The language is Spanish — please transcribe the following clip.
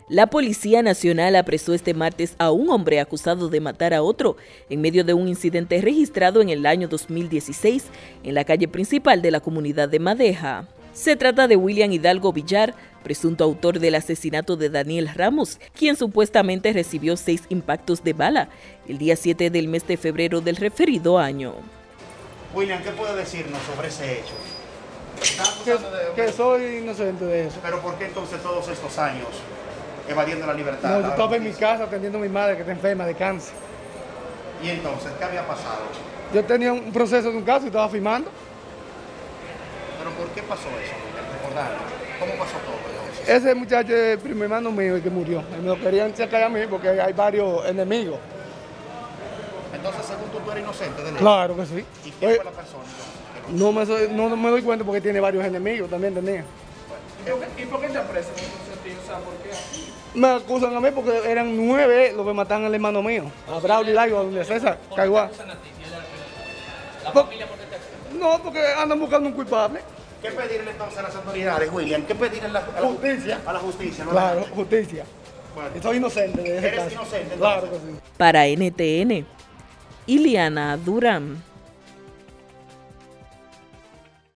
La Policía Nacional apresó este martes a un hombre acusado de matar a otro en medio de un incidente registrado en el año 2016 en la calle principal de la comunidad de Madeja. Se trata de William Hidalgo Villar, presunto autor del asesinato de Daniel Ramos, quien supuestamente recibió 6 impactos de bala el día 7 del mes de febrero del referido año. William, ¿qué puede decirnos sobre ese hecho? Que soy inocente de eso. ¿Pero por qué entonces todos estos años evadiendo la libertad? No, yo estaba en mi casa atendiendo a mi madre que está enferma de cáncer. ¿Y entonces qué había pasado? Yo tenía un proceso de un caso y estaba firmando. ¿Pero por qué pasó eso? Recordarlo. ¿Cómo pasó todo entonces? Ese muchacho es el primo hermano mío el que murió. Y me lo querían sacar a mí porque hay varios enemigos. Entonces, según tú eres inocente de ley. Claro que sí. ¿Y quién fue la persona? No me doy cuenta porque tiene varios enemigos, también tenía. ¿Y por qué te apresan en ese sentido? O sea, ¿por qué? Me acusan a mí porque eran 9 los que mataron al hermano mío, a Braulio Hidalgo, a Julio César Caguá. ¿La familia por qué te acusan? No, porque andan buscando un culpable. ¿Qué pedirle entonces a las autoridades, William? ¿Qué pedirle a la Justicia. A la justicia, ¿no? Claro, justicia. Bueno. Y soy inocente de ese ¿Eres caso. inocente, entonces? Claro que sí. Para NTN, Iliana Durán.